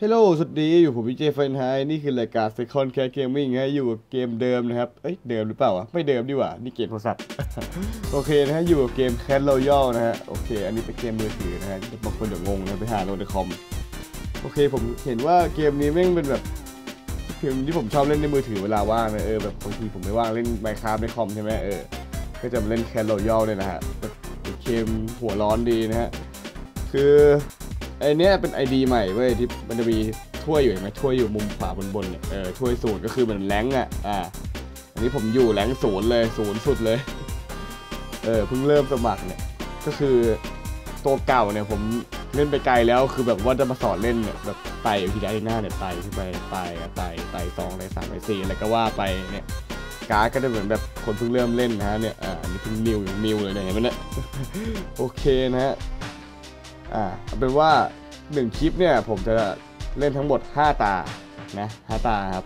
ฮลโหลสวัสดีอยู่ผมพีเจเฟนไฮนี่คือรายการ Second Cat Gaming ฮะอยู่กับเกมเดิมนะครับเดิมหรือเปล่าวะไม่เดิมดีกว่านี่เกมโทรศัพท์ โอเคนะฮะอยู่กับเกม Cat Royale นะฮะโอเคอันนี้เป็นเกมมือถือนะฮะบางคนเดี๋ยวงงนะไปหาโหลดในคอมโอเคผมเห็นว่าเกมนี้แม่งเป็นแบบเกมที่ผมชอบเล่นในมือถือเวลาว่างนะแบบบางทีผมไม่ว่างเล่น Minecraft ในคอมใช่ไหมก็จะมาเล่น Cat Royale เนี่ยนะฮะแบบเกมหัวร้อนดีนะฮะคือไอเนี้ยเป็นไอดีใหม่เว้ยที่มันจะมีถ้วยอยู่เห็นไหมถ้วยอยู่มุมขวาบนเนี่ยถ้วยศูนย์ก็คือเหมือนแรงค์อันนี้ผมอยู่แรงค์ศูนย์เลยศูนย์สุดเลยเพิ่งเริ่มสมัครเนี่ยก็คือตัวเก่าเนี่ยผมเล่นไปไกลแล้วคือแบบว่าจะมาสอนเล่นเนี่ยแบบไต่อยู่ที่ไดหน้าเนี่ยไต่ขึ้นไปไต่2ไต่3ไต่4อะไรก็ว่าไปเนี่ยการ์ดก็จะเหมือนแบบคนเพิ่งเริ่มเล่นนะฮะเนี่ยอันนี้เพิ่งนิวเลยเนี่ยเห็นไหมเนี่ย โอเคนะฮะเอาเป็นว่า1คลิปเนี่ยผมจะเล่นทั้งหมด5ตานะ5ตาครับ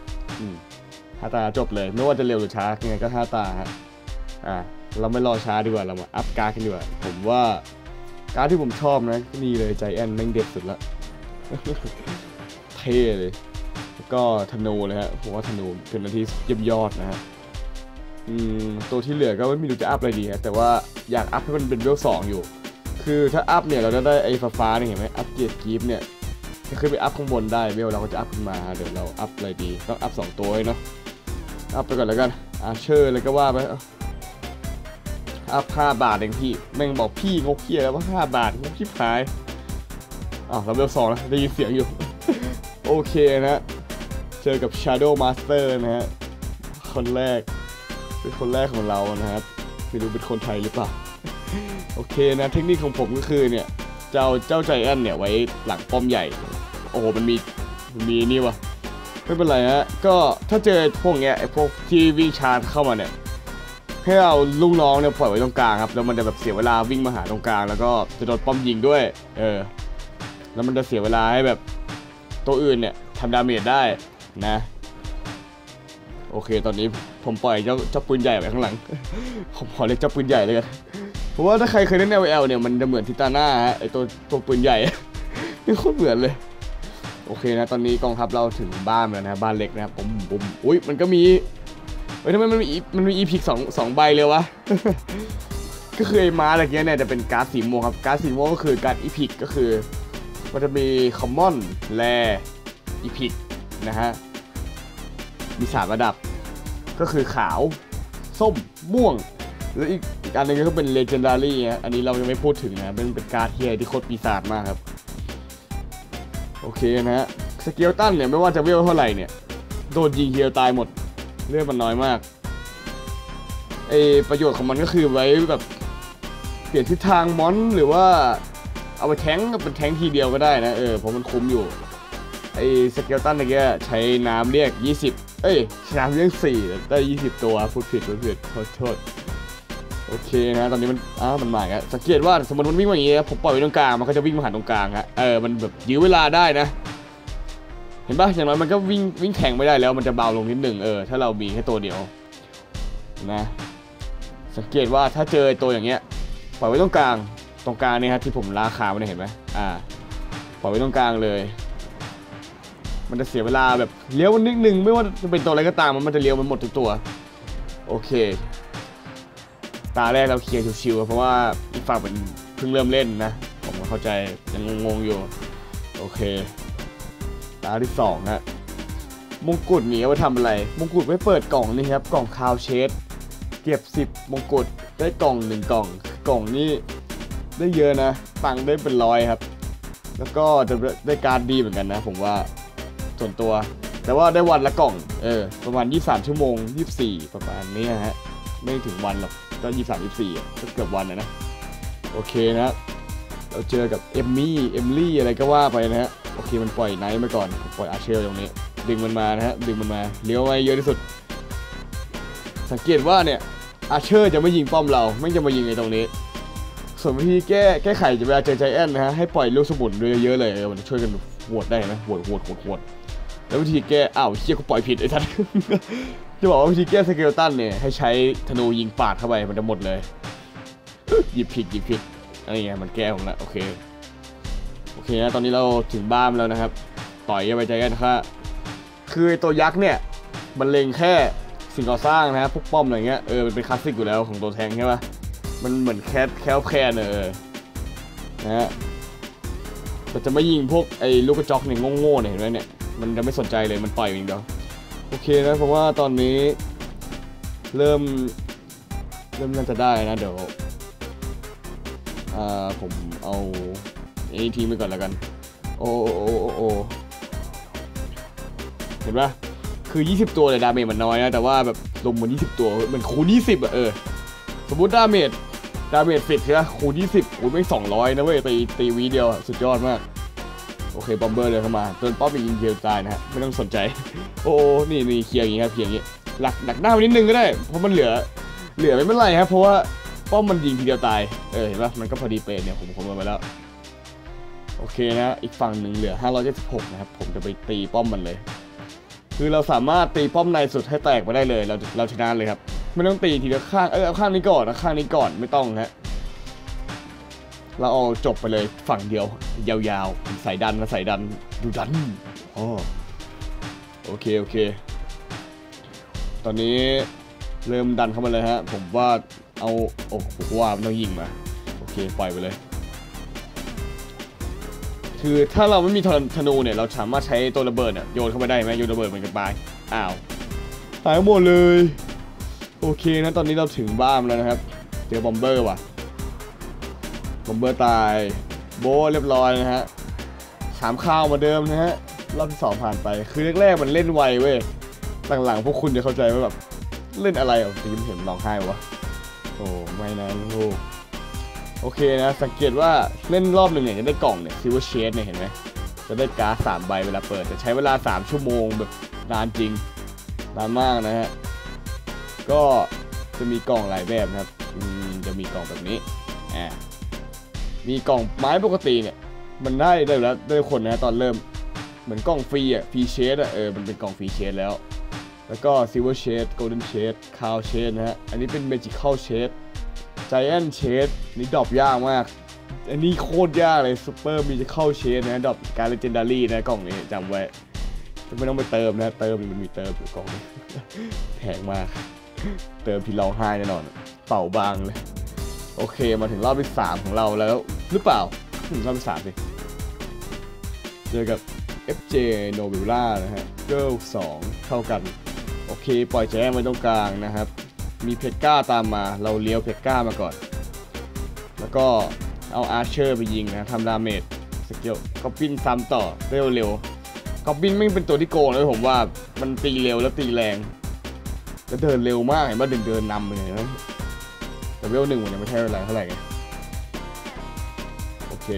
5ตาจบเลยไม่ว่าจะเร็วหรือช้ายังไงก็5ตาฮะเราไม่รอช้าดีกว่าเรามาอัพการ์ดกันดีกว่าผมว่าการ์ดที่ผมชอบนะนี่เลยใจแอนแม่งเด็ดสุดละ เท่เลยแล้วก็ธนูเลยฮะผมว่าธนูเป็นอะไรที่เยี่ยมยอดนะฮะตัวที่เหลือก็ไม่รู้จะอัพอะไรดีฮะแต่ว่าอยากอัพให้มันเป็นเวล2อยู่คือถ้าอัพเนี่ยเราจะได้ไอ้ฟ้าๆนี่เห็นไหมอัพเกียร์กีฟเนี่ยจะขึ้นไปอัพข้างบนได้เวลเราก็จะอัพขึ้นมาเดี๋ยวเราอัพอะไรดีต้องอัพ2ตัวเนาะอัพไปก่อนแล้วกันเชอร์เลยก็ว่าไปอัพ5 บาทเองพี่แม่งบอกพี่งกเกียร์แล้วว่า5 บาทงกชิบหายเราเวล2แล้วได้ยินเสียงอยู่ โอเคนะเจอกับ Shadow Master นะฮะคนแรกเป็นคนแรกของเรานะครับไม่รู้เป็นคนไทยหรือเปล่าโอเคนะเทคนิคของผมก็คือเนี่ยเจ้าใจแอนเนี่ยไว้หลังป้อมใหญ่โอ้โหมันมีนี่วะไม่เป็นไรฮะก็ถ้าเจอพวกเนี้ยไอ้พวกที่วิ่งชาร์จเข้ามาเนี่ยให้เอาลูกน้องเนี่ยปล่อยไว้ตรงกลางครับแล้วมันจะแบบเสียเวลาวิ่งมาหาตรงกลางแล้วก็จะโดนป้อมยิงด้วยแล้วมันจะเสียเวลาให้แบบตัวอื่นเนี่ยทำดาเมจได้นะโอเคตอนนี้ผมปล่อยเจ้าปืนใหญ่ไว้ข้างหลัง ผมขอเรียกเจ้าปืนใหญ่เลยกันเพราะว่าถ้าใครเคยเล่น LOL เนี่ยมันจะเหมือนทิตาน่าฮะไอตัวปืนใหญ่ นี่โคตรเหมือนเลยโอเคนะตอนนี้กองทัพเราถึงบ้านแล้วนะบ้านเล็กนะครับผมอุ้ยมันก็มีทำไมมันมีอีพิกสองใบเลยวะ ก็คือไอ้ม้าอะไรเงี้ยเนี่ยจะเป็นการ์ดสีม่วงครับการ์ดสีม่วงก็คือการ์ดอีพิกก็คือมันจะมีคอมมอนแรอีพิกนะฮะมี3ระดับก็คือขาวส้มม่วงแล้วอีกอันนึงก็เป็นเลเจนดารี่ฮะอันนี้เรายังไม่พูดถึงนะเป็นการ์ดเฮียที่โคตรปีศาจมากครับโอเคนะฮะสเกลตันเนี่ยไม่ว่าจะเวลเท่าไหร่เนี่ยโดนยิงเฮียตายหมดเลือดมันน้อยมากประโยชน์ของมันก็คือไว้แบบเปลี่ยนทิศทางมอนหรือว่าเอาไปแทงเป็นแทงทีเดียวก็ได้นะเพราะมันคุ้มอยู่สเกลตันเมื่อกี้ใช้น้ำเรียก20ใช้น้ำเรียก4ได้20ตัวพูดผิดโทษโอเคนะตอนนี้มันมาแล้วสังเกตว่าสมมติมันวิ่งมาอย่างนี้ผมปล่อยไว้ตรงกลางมันก็จะวิ่งมาหาตรงกลางฮะมันแบบยื้อเวลาได้นะเห็นปะอย่างน้อยมันก็วิ่งแข่งไม่ได้แล้วมันจะเบาลงนิดหนึ่งถ้าเรามีแค่ตัวเดียวนะสังเกตว่าถ้าเจอตัวอย่างเงี้ยปล่อยไว้ตรงกลางนี่ฮะที่ผมราคามันเห็นไหมปล่อยไว้ตรงกลางเลยมันจะเสียเวลาแบบเลี้ยวมันนิดนึงไม่ว่าจะเป็นตัวอะไรก็ตามมันจะเลี้ยวมันหมดทุกตัวโอเคตาแรกเราเคลียร์ชิวๆเพราะว่าอีกฝั่งเป็นเพิ่งเริ่มเล่นนะผมก็เข้าใจยังงงอยู่โอเคตาที่2ฮะมงกุฎนี้เอาไว้ทำอะไรมงกุฎไว้เปิดกล่องนี่ครับกล่องคาวเชดเก็บ10มงกุฎได้กล่อง1กล่องนี้ได้เยอะนะตังค์ได้เป็น100ครับแล้วก็จะได้การ์ดดีเหมือนกันนะผมว่าส่วนตัวแต่ว่าได้วันละกล่องประมาณ23ชั่วโมง24ประมาณนี้ฮะไม่ถึงวันหรอกก็23-24ก็เกือบวันนะโอเคนะเราเจอกับเอมลี่อะไรก็ว่าไปนะฮะโอเคมันปล่อยไนท์มาก่อนปล่อยอาเชลตรงนี้ดึงมันมานะฮะดึงมันมาเลี้ยวไว้เยอะที่สุดสังเกตว่าเนี่ยอาเชอร์จะไม่ยิงป้อมเราไม่จะมายิงในตรงนี้ส่วนวิธีแก้ไขจะเวลาเจอใจแอนนะฮะให้ปล่อยลูกสมุนเยอะๆเลยมันจะช่วยกันโหวตได้ไหมโหวตแล้ววิธีแก้เชี่ยกูปล่อยผิดไอ้ท่าน จะบอกว่าวิธีแก้สเกลตันเนี่ยให้ใช้ธนูยิงปาดเข้าไปมันจะหมดเลย หยิบผิดอะไรเงี้ยมันแก้ผมละโอเคนะตอนนี้เราถึงบ้านแล้วนะครับต่อยไปใจกันค่ะคือตัวยักษ์เนี่ยมันเล็งแค่สิ่งก่อสร้างนะพวกป้อมอะไรเงี้ยมันเป็นคลาสสิกอยู่แล้วของตัวแทงใช่ปะมันเหมือนแคลนะฮะแต่จะไม่ยิงพวกไอ้ลูกกระจอกเนี่ยโง่ๆเนี่ยเห็นไหมเนี่ยมันจะไม่สนใจเลยมันปล่อยอย่างเดียวโอเคนะเพราะว่าตอนนี้เริ่มน่าจะได้นะเดี๋ยวผมเอาทีไปก่อนแล้วกันโอ้เห็นปะคือ20ตัวเลยดาเมจมันน้อยนะแต่ว่าแบบลงมัน20ตัวมันคูณ20อ่ะสมมุติดาเมจ10ใช่ไหมคูณ20คูณไม่200นะเว้ยตีวีเดียวสุดยอดมากโอเคบอมเบอร์เลยเข้ามาโดนป๊อปยิงเดียวตายนะฮะไม่ต้องสนใจโอ้นี่เคลียร์อย่างงี้ครับเคลียร์อย่างงี้หลักหน้าไปนิดนึงก็ได้เพราะมันเหลือไม่เป็นไรครับเพราะว่าป้อมมันยิงทีเดียวตายเห็นปะมันก็พอดีเป๊ะเนี่ยผมคำนวณมาแล้วโอเคนะอีกฝั่งหนึ่งเหลือ576นะครับผมจะไปตีป้อมมันเลยคือเราสามารถตีป้อมในสุดให้แตกไปได้เลยเราชนะเลยครับไม่ต้องตีทีละข้างเอาข้างนี้ก่อนนะข้างนี้ก่อนไม่ต้องฮะเราเอาจบไปเลยฝั่งเดียวยาวๆใส่ดันดูดันโอเคตอนนี้เริ่มดันเข้ามาเลยฮะผมว่าเอาว่ามันต้องยิงมาโอเคปล่อยไปเลยคือถ้าเราไม่มีธนูเนี่ยเราสามารถใช้ตัวระเบิดเนี่ยโยนเข้าไปได้ไหมโยนระเบิดมันจะตายตายหมดเลยโอเคนะตอนนี้เราถึงบ้านแล้วนะครับเจอบอมเบอร์ว่ะบอมเบอร์ตายโบเรียบร้อยนะฮะ3ข้าวมาเดิมนะฮะรอบที่2ผ่านไปคือแรกๆมันเล่นไวเว้ยหลังๆพวกคุณจะเข้าใจว่าแบบเล่นอะไรตีมเห็นร้องไห้วะโอ้ไม่นะลูกโอเคนะสังเกตว่าเล่นรอบหนึ่งเนี่ยจะได้กล่องเนี่ยซิลเวอร์เชดเนี่ยเห็นไหมจะได้การ์ด3ใบเวลาเปิดแต่ใช้เวลา3ชั่วโมงแบบนานจริงนานมากนะฮะก็จะมีกล่องหลายแบบนะครับจะมีกล่องแบบนี้มีกล่องไม้ปกติเนี่ยมันได้แล้วได้คนนะตอนเริ่มเหมือนกล่องฟรีฟรีเชดมันเป็นกล่องฟรีเชดแล้วก็ Silver Shade Golden Shade Crown Shade นะฮะอันนี้เป็น Magical Shade Giant Shade นี่ดรอปยากมากอันนี้โคตรยากเลย Super Magical Shade นะดรอปการ Legendary นะกล่องนี้จำไว้ไม่ต้องไปเติมนะมันมีเติมอยู่กล่องนี้แพงมากเติมที่ร้องไห้แน่นอนเป่าบางเลยโอเคมาถึงรอบที่3ของเราแล้วหรือเปล่ารอบที่3สิเจอกับ FJ Novella นะฮะ Girl 2เท่ากันโอเคปล่อยแจ้ไว้ตรงกลางนะครับมีเพชรก้าตามมาเราเลี้ยวเพชรก้ามาก่อนแล้วก็เอาอาร์เชอร์ไปยิงนะทำดาเมจสกิลก็ปิ้นซ้ำต่อเร็วก็ปิ้นไม่เป็นตัวที่โกงเลยผมว่ามันตีเร็วแล้วตีแรงแล้วเดินเร็วมากเห็นว่าเดินนำเลยนะแต่เวล1มันยังไม่ใช่อะไรเท่าไหร่ไงโอเค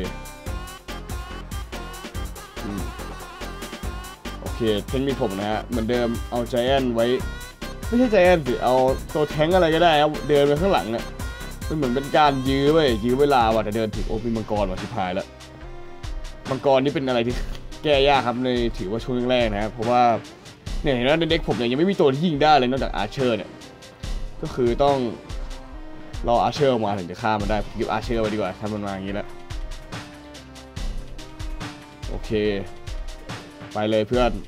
เทคนิคผมนะฮะเหมือนเดิมเอาไจแอนไว้ไม่ใช่ไจแอนสิเอาตัวแทงอะไรก็ได้ครับเดินไปข้างหลังเนี่ยมันเหมือนเป็นการยื้อเวลาว่ะแต่เดินถึงมีมังกรว่ะชิบหายแล้วมังกรนี่เป็นอะไรที่แก้ยากครับในถือว่าช่วงแรกนะครับเพราะว่าเนี่ยเห็นไหมในเด็กผมเนี่ยยังไม่มีตัวที่ยิงได้เลยนอกจากอาร์เชอร์เนี่ยก็คือต้องรออาร์เชอร์มาถึงจะฆ่ามันได้ยึดอาร์เชอร์ไว้ดีกว่าทำมันมาอย่างนี้แล้วโอเคไปเลยเพื่อน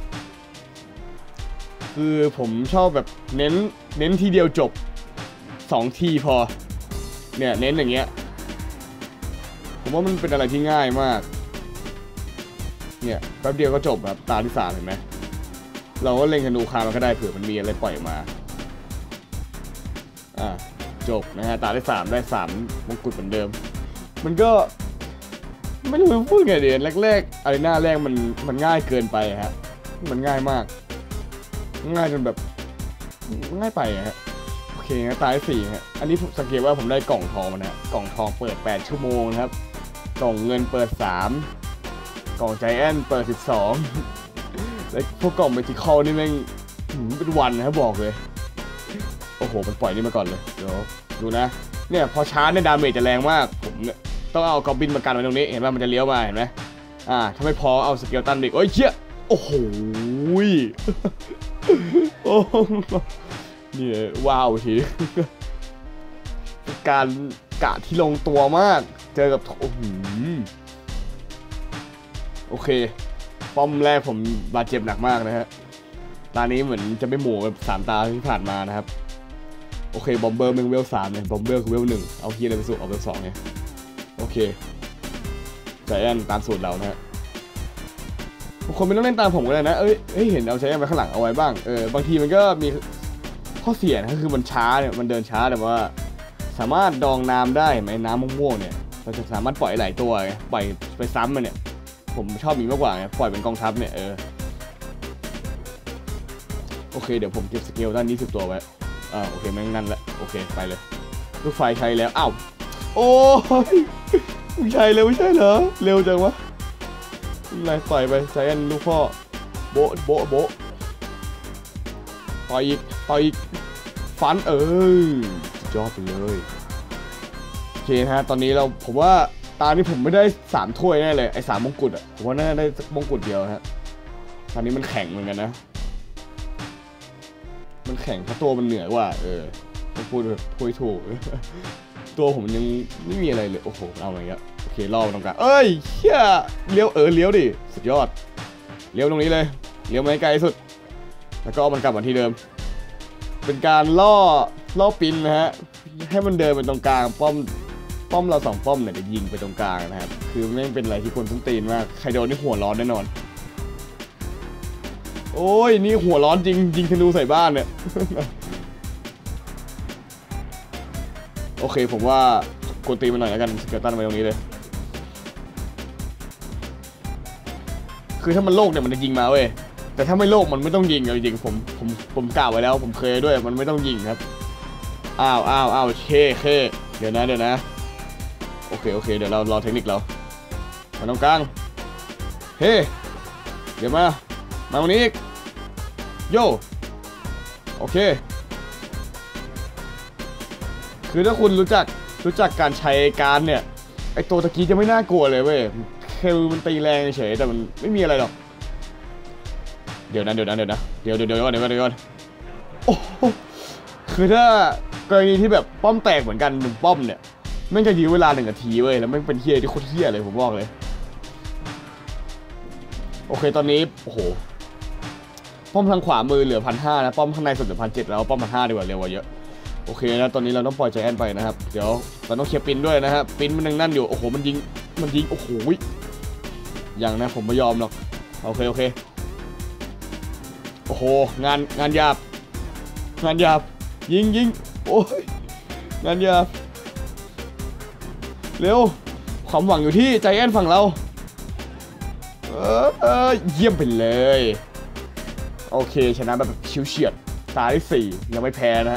คือผมชอบแบบเน้นทีเดียวจบ2ทีพอเนี่ยเน้นอย่างเงี้ยผมว่ามันเป็นอะไรที่ง่ายมากเนี่ยแป๊บเดียวก็จบแบบตาที่3เห็นไหมเราก็เล็งธนูคามันก็ได้เผื่อมันมีอะไรปล่อยมาจบนะฮะตาที่3ได้3มงกุฎเหมือนเดิมมันก็ไม่รู้พูดไงเดี๋ยวแรกๆอะไรหน้าแรกมันง่ายเกินไปฮะมันง่ายมากง่ายจนแบบง่ายไปฮะโอเคนะตาย4ฮะอันนี้สังเกตว่าผมได้กล่องทองมานะกล่องทองเปิด8ชั่วโมงนะครับกล่องเงินเปิด3กล่องใจแอนเปิด12แล้วพวกกล่องเมจิคอลนี่แม่งเป็นวันนะครับบอกเลยโอ้โหมันปล่อยนี่มาก่อนเลยเดี๋ยวดูนะเนี่ยพอชาร์จเนี่ยดาเมจจะแรงมากผมเนี่ยต้องเอากอบบินมากันไว้ตรงนี้เห็นไหมมันจะเลี้ยวมาเห็นไหมถ้าไม่พอเอาสเกลตันอีกโอ้ยเชี่ยโอ้โหโอ้นี่ว้าวทีการกะที่ลงตัวมากเจอกับโอ้โหโอเคป้อมแรกผมบาดเจ็บหนักมากนะฮะตานี้เหมือนจะไม่หมู่แบบ3 ตาที่ผ่านมานะครับโอเคบอมเบอร์มึงเวล3เนี่ยบอมเบอร์คือเวล1เอาเฮียอะไรไปสู่เอาเวล2เนี่ยโอเคใจแอนตามสูตรเรานะฮะคนไม่ต้องเล่นตามผมก็ได้นะเอ้ยเห็นเอาใจแอนไปข้างหลังเอาไว้บ้างบางทีมันก็มีข้อเสียนะคือมันช้าเนี่ยมันเดินช้าแต่ว่าสามารถดองน้ำได้ไหมน้ำม่วงๆเนี่ยเราจะสามารถปล่อยหลายตัวไงปล่อยไปซ้ำมันเนี่ยผมชอบมีมากกว่าไงปล่อยเป็นกองทัพเนี่ยโอเคเดี๋ยวผมเก็บสเกลด้านนี้10 ตัวไว้โอเคแม่งนั่นแหละโอเคไปเลยลูกไฟใช้แล้วอ้าวโอ้ยไม่ใช่เลยไม่ใช่เหรอเร็วจังวะอะไรปล่อยไปใจแอนลูกพ่อโบะต่อยอีกฟันยอดไปเลยโอเคนะฮะตอนนี้ผมว่าตานี้ผมไม่ได้3 ถ้วยแน่เลยไอ้3 มงกุฎอ่ะผมว่าน่าได้มงกุฎเดียวฮะตอนนี้มันแข็งเหมือนกันนะมันแข็งเพราะตัวมันเหนือกว่าต้องพูดแบบพูดถูก ตัวผมยังไม่มีอะไรเลยโอ้โหเอาอะไรเงี้ยโอเคล่อตรงกลางเฮียเลี้ยวเลี้ยวดิสุดยอดเลี้ยวตรงนี้เลยเลี้ยวไม่ไกลสุดแล้วก็เอามันกลับมาที่เดิมเป็นการล่อปินนะฮะให้มันเดินไปตรงกลางป้อมเรา2 ป้อมเนี่ยจะยิงไปตรงกลางนะครับคือไม่เป็นอะไรที่คนต้นตีนมากใครโดนนี่หัวร้อนแน่นอนโอ้ยนี่หัวร้อนจริงยิงธนูใส่บ้านเนี่ย โอเคผมว่ากดตีมันหน่อยแล้วกันสเกลตันไปตรงนี้เลยคือถ้ามันโลกเนี่ยมันจะยิงมาเว้ยแต่ถ้าไม่โลกมันไม่ต้องยิงจริงๆผมกล่าวไว้แล้วผมเคยด้วยมันไม่ต้องยิงครับอ้าวเคเดี๋ยวนะโอเคเดี๋ยวเรารอเทคนิคเรามาตรงกลางเฮ้เดี๋ยวมาตรงนี้อีกโยโอเคคือถ้าคุณรู้จักการใช้การเนี่ยไอตัวตะกี้จะไม่น่ากลัวเลยเว้ยคือมันตีแรงเฉยแต่มันไม่มีอะไรหรอกเดี๋ยวก่อนโอ้คือถ้ากรณีที่แบบป้อมแตกเหมือนกัน1 ป้อมเนี่ยแม่งจะยื้อเวลา1 นาทีเว้ยแล้วแม่งเป็นเฮี้ยที่โคตรเฮี้ยเลยผมบอกเลยโอเคตอนนี้โอ้โหป้อมทางขวามือเหลือ1,500นะป้อมข้างในสุดเหลือ1,700แล้วป้อม1,500ดีกว่าเร็วกว่าเยอะโอเคนะตอนนี้เราต้องปล่อยใจแอนไปนะครับเดี๋ยวเราต้องเคลียร์ปินด้วยนะครับปินมันนั่นอยู่โอ้โหมันยิงโอ้โหอย่างนะผมไม่ยอมหรอกโอเคโอ้โหงานหยาบยิงโอ้ยงานหยาบเร็วความหวังอยู่ที่ใจแอนฝั่งเราเยี่ยมไปเลยโอเคชนะแบบชิวเฉียดตาที่4ยังไม่แพ้นะฮะ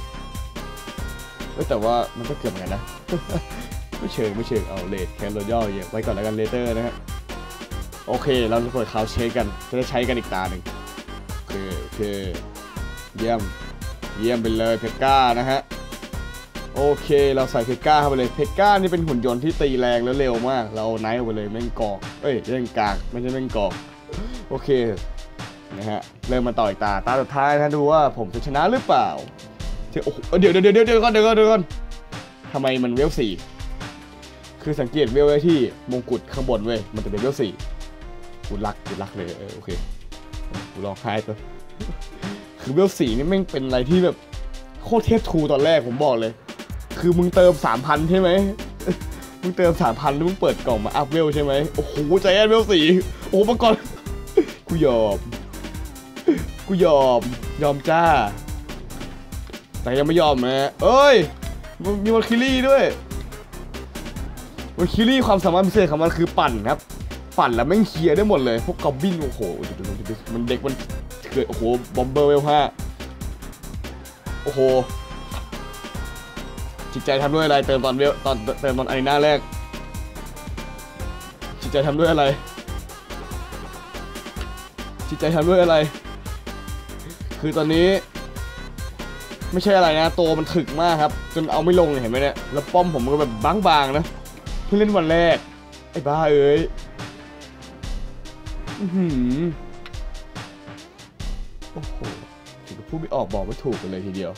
แต่ว่ามันก็เกือบเหมือนกันนะ ไม่เชิงเอาเลดแคนโรย่อไว้ก่อนแล้วกันเลเตอร์นะฮะโอเคเราจะเปิดคาวเชคกันจะใช้กันอีกตาหนึ่งโอเคเยี่ยมไปเลยเพก้านะฮะโอเคเราใส่เพก้าเข้าไปเลยเพก้านี่เป็นหุ่นยนต์ที่ตีแรงแล้วเร็วมากเราไนท์เข้าไปเลยแม่งกอกเล่นกากไม่ใช่แม่งกอกโอเคนะฮะเริ่มมาต่ออีกตาสุดท้ายนะดูว่าผมจะชนะหรือเปล่าโอ้โหเดี๋ยวก่อนทำไมมันเวล4คือสังเกตเวลไว้ที่มงกุฎข้างบนเว้ยมันจะเป็นเวล4กูรักเลยโอเคกูลองไห้ตัวคือเวล4นี่แม่งเป็นอะไรที่แบบโคตรเทพทูตอนแรกผมบอกเลยคือมึงเติม 3,000 ใช่ไหมมึงเติม 3,000 แล้วมึงเปิดกล่องมาอัพเวลใช่ไหมโอ้โหใจแอนเวล4โอ้โหมาก่อนกูยอมจ้าแต่ยังไม่ยอมนะมีวอลคิลี่ด้วยวอลคิลี่ความสามารถพิเศษของมันคือปั่นครับปั่นแล้วแม่งเคลียร์ได้หมดเลยพวกกอบบินโอ้โหมันเด็กมันเกิดโอ้โหบอมเบอร์เวล5โอ้โหจิตใจทำด้วยอะไรเติมตอนอารีนาแรกจิตใจทำด้วยอะไรคือตอนนี้ไม่ใช่อะไรนะตัวมันถึกมากครับจนเอาไม่ลงเห็นไหมเนี่ยแล้วป้อมผมก็แบบบางๆนะเพิ่งเล่นวันแรกไอ้บ้าโอ้โหถึงกับพูดไม่ออกบอกไม่ถูกกันเลยทีเดียว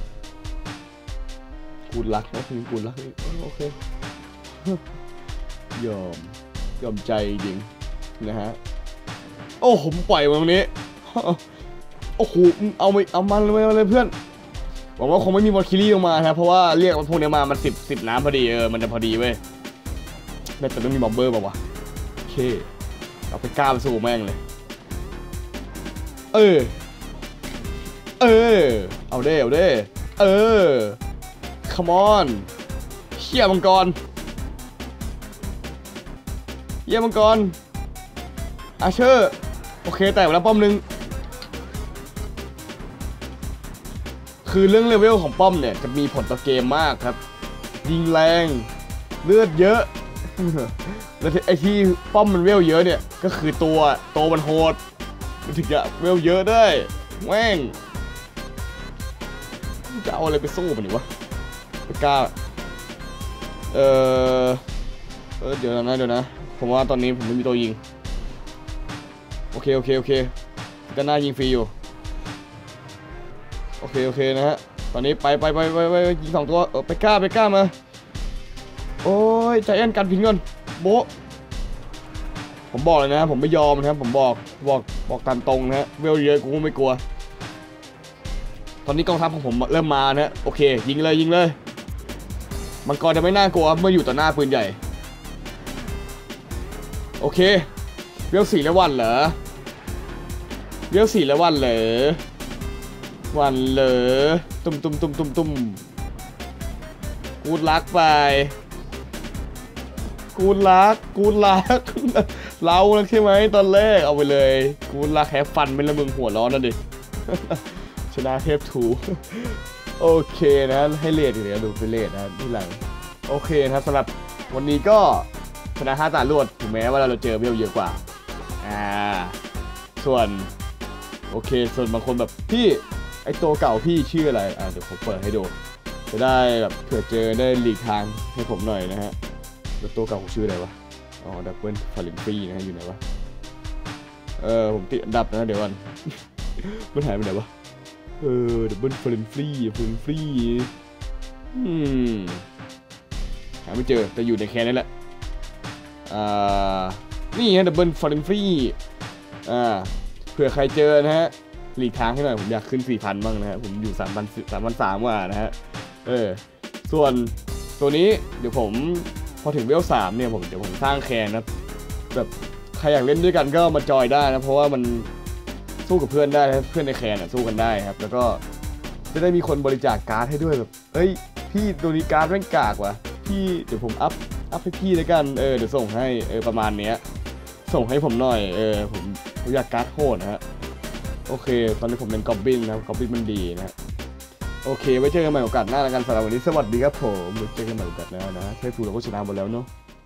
กูรักนะกูรักโอเคยอมใจจริงนะฮะโอ้ผมปล่อยมาตรงนี้โอ้โหเอามันเลยเพื่อนหวังว่าคงไม่มีวอลคิรี่ออกมาครับเพราะว่าเรียกพวกนี้มามัน10น้ำพอดีมันจะพอดีเว้ยแต่ต้องมีมอบเบอร์ป่าววะโอเคเอาไปกล้าไปสู้แม่งเลยเอาเด้คัมออนเชี่ยมังกรอาเชอร์โอเคแตกไปแล้วป้อมนึงคือเรื่องเลเวลของป้อมเนี่ยจะมีผลต่อเกมมากครับยิงแรงเลือดเยอะ แล้วไอ้ที่ป้อมมันเวลเยอะเนี่ยก็คือตัวมันโหดมันถึงจะเวลเยอะได้แม่งจะเอาอะไรไปสู้มันดีวะไม่กล้าเดี๋ยวนะผมว่าตอนนี้ผมไม่มีตัวยิงโอเคก็น่ายิงฟรีอยู่โอเคนะฮะตอนนี้ไปยิง2ตัวไปกล้ามาโอ้ยใจแอนกันพินก่อนโบผมบอกเลยนะผมไม่ยอมนะครับผมบอกตามตรงนะฮะเวลเยอะกูไม่กลัวตอนนี้กองทัพของผมเริ่มมานะโอเคยิงเลยมังกรจะไม่น่ากลัวเมื่ออยู่ต่อหน้าปืนใหญ่โอเคเวล4แล้ววันเหรอตุ้มกูรักไปกูรักเราใช่ไหมตอนแรกเอาไปเลยกูรักแฮปฟันไม่ละมึงหัวร้อนนั่นดิ ชนะเทพถูโอเคนะให้เลทเดี๋ยวดูไปเลทนะที่หลังโอเคนะครับสำหรับวันนี้ก็ชนะ5 ตารวดถึงแม้ว่าเราเจอเวลเยอะกว่าส่วนโอเคส่วนบางคนแบบพี่ไอตัวเก่าพี่ชื่ออะไรเดี๋ยวผมเปิดให้ดูจะได้แบบเผื่อเจอได้หลีกทางให้ผมหน่อยนะฮะแล้วตัวเก่าผมชื่ออะไรวะดับเบิลฟารินฟรีนะอยู่ไหนวะผมติดอันดับนะเดี๋ยวก่อน มันหายไปไหนวะดับเบิลฟารินฟรีหาไม่เจอแต่อยู่ในแคนนี่แหละนี่ฮะดับเบิลฟารินฟรีเผื่อใครเจอนะฮะหลีกทางให้หน่อยผมอยากขึ้น 4,000 บ้างนะฮะผมอยู่3,300ว่านะฮะส่วนตัวนี้เดี๋ยวผมพอถึงเวล3เนี่ยเดี๋ยวผมสร้างแคนนะแบบใครอยากเล่นด้วยกันก็มาจอยได้นะเพราะว่ามันสู้กับเพื่อนได้เพื่อนในแคนสู้กันได้ครับแล้วก็จะได้มีคนบริจาคการ์ดให้ด้วยแบบเฮ้ยพี่ตัวนี้การ์ดแม่งกากว่ะพี่เดี๋ยวผมอัพให้พี่ด้วยกันเดี๋ยวส่งให้ประมาณเนี้ยส่งให้ผมหน่อยผมอยากการ์ดโหดนะฮะโอเคตอนนี้ผมเป็นกอบบินนะครับกอบบินมันดีนะโอเคไว้เจอกันใหม่โอกาสหน้าแล้วกันสำหรับวันนี้สวัสดีครับผมไว้เจอกันใหม่โอกาสหน้านะเทพทูเราก็ชนะหมดแล้วเนาะ